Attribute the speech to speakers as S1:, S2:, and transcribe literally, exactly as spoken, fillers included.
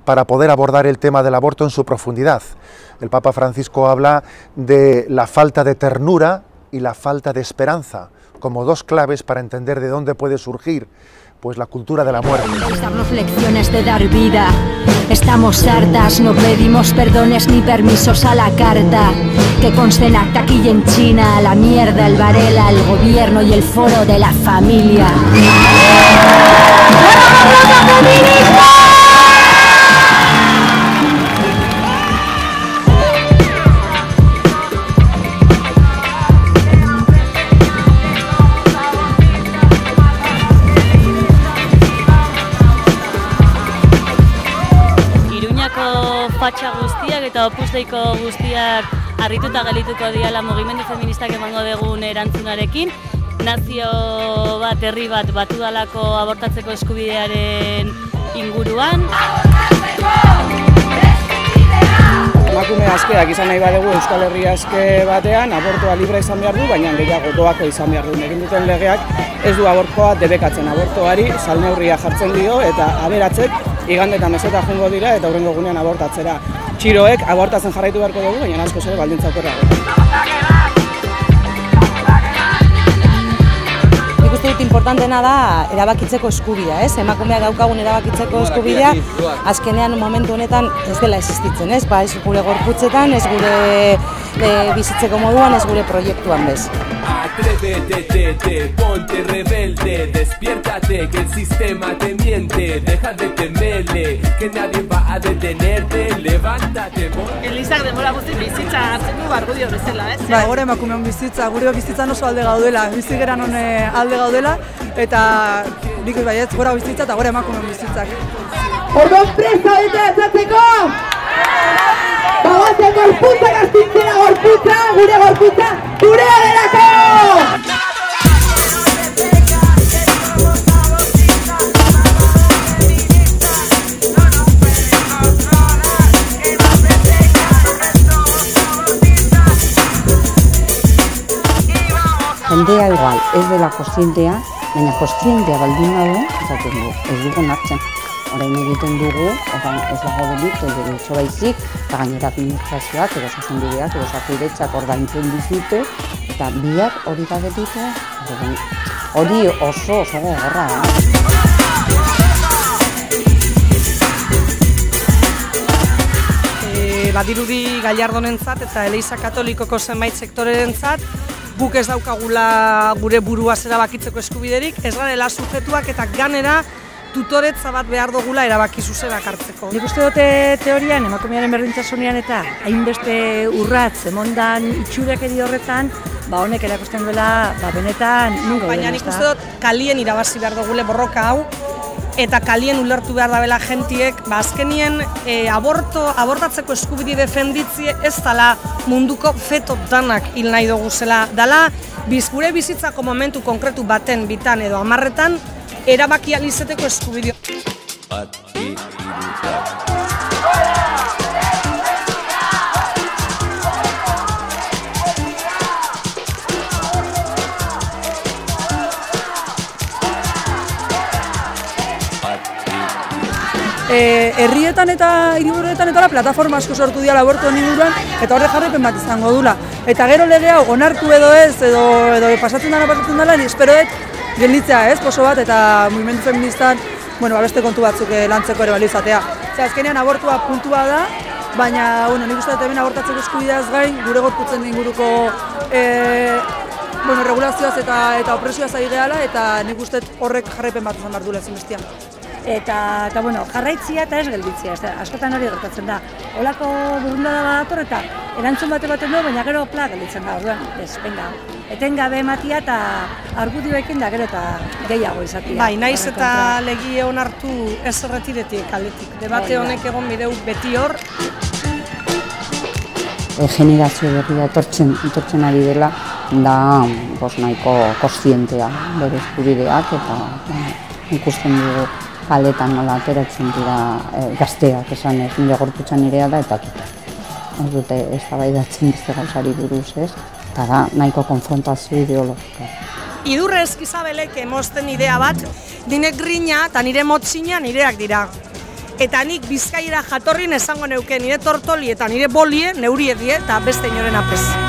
S1: para poder abordar el tema del aborto en su profundidad. El Papa Francisco habla de la falta de ternura y la falta de esperanza como dos claves para entender de dónde puede surgir pues la cultura de la muerte.
S2: Darnos lecciones de dar vida. Estamos hartas, no pedimos perdones ni permisos a la carta. Que conste en acta aquí y en China, la mierda, el Varela, el gobierno y el foro de la familia.
S3: Fatxa guztiak eta Opus-Deiko guztiak harrituta gelituko diala mugimendu feministak emango dugun erantzunarekin. Nazio bat, herri bat batu dalako abortatzeko eskubidearen inguruan.
S4: Emakume askeak izan nahi badugu Euskal Herria aske batean, abortoa libra izan behar du, baina gehiago doako izan behar du. Egin duten legeak ez du abortoa debekatzen, abortoari salneurria jartzen dio eta aberatzek igandetan meseta joango dira eta hurrengo egunean abortatzera. Txiroek abortatzen jarraitu beharko dugu, baina asko ere baldintza okerrago.
S5: Nik uste dut importantena da erabakitzeko eskubidea, ez? Emakumeak daukagun erabakitzeko eskubidea, azkenean momentu honetan ez dela existitzen, ez? Ba, ez gure gorputzetan, ez gure bizitzeko moduan, ez gure proiektuan bez.
S6: Atrévete, te, ponte rebelde, despiértate, que el sistema te miente, deja de temerle, que nadie va a detenerte, levántate.
S7: Elizak denbora guzti bizitza hartzen du argudio bezala, ez?
S8: Ba, gure emakumeon bizitza, gure bizitzan oso alde gaudela, bizigeran hone alde gaudela, eta nik baietz, gora bizitza eta gure emakumeon bizitzak.
S9: Orduan presa bete azatzeko! Bagoazen gorputza gaztintzera gorputza, gure gorputza, gurea delako!
S10: Jendea igual, ez dela kontzientea, baina kontzientea baldin badu, esaten du, ez dugu hartzen. Orain egiten dugu, orain ez dago delitu, derecho baizik, eta gainera administrazioak, edo zuzenbideak, edo Osakidetzak ordaintzen dizute, eta biak hori da delitu, hori oso oso gogorra da.
S5: Badirudi Gallardonentzat eta Eliza Katolikoko zenbait sektorerentzat guk ez daukagula gure burua erabakitzeko eskubiderik, ez garela sujetuak eta ganera tutoretza bat behar dugula erabaki zuzenak hartzeko.
S11: Nik uste dute teorian, emakumearen berdintasunian eta hainbeste urratz emondan itxurakeri horretan, ba honek erakusten duela, ba benetan nungo.
S5: Baina nik uste dut kalien irabazi behar dugule borroka hau, eta kalien ulertu behar dabela jentiek, ba azkenien e, aborto, abortatzeko eskubide defenditzie ez dala munduko feto danak hil nahi dugu zela. Dala, biz gure bizitzako momentu konkretu baten, bitan edo hamarretan, erabaki alizeteko eskubideo.
S8: Herrietan eta hiriburuetan eta plataforma asko sortu dira abortuen inguruan eta horre jarraipen bat izango dula. Eta gero lege hau onartu edo ez, edo, edo pasatzen dara pasatzen dara, espero dut gelditzea ez, poso bat eta mugimendu feministan bueno, beste kontu batzuk lantzeko ere balio izatea. Zer, azkenean abortua puntua da, baina bueno, nik uste dut hemen abortatzeko eskubideaz gain, gure gorputzen inguruko e, bueno, regulazioaz eta, eta opresioaz ari gehala, eta nik uste dut horrek jarraipen bat izan behar duela ezinbestean.
S11: Eta, eta bueno, jarraitzia eta ez gelditzia, askotan hori gertatzen da. Olako burundada bat dator eta erantzun bate baten du, baina gero pla gelditzen da, orduan, ez, venga. Etengabe ematia eta argudioekin da gero eta gehiago izatea.
S5: Bai, naiz eta legi onartu ez erretiretik aletik. Debate honek egon bideu beti hor.
S10: Generazio berria etortzen, etortzen ari dela, da bos nahiko kontzientea bere eskubideak eta ikusten dugu kaletan nola ateratzen dira e, gazteak esan ez, nire gorputzan nirea da eta ez dute eztabaidatzen beste gauzari buruz ez, eta da nahiko konfrontazio ideologikoa.
S5: Idurre Eskizabelek emozten idea bat, dinek grina eta nire motzina nireak dira. eta nik Bizkaiera jatorrin esango neuke nire tortoli eta nire bolie, neurie die, eta beste inoren apez.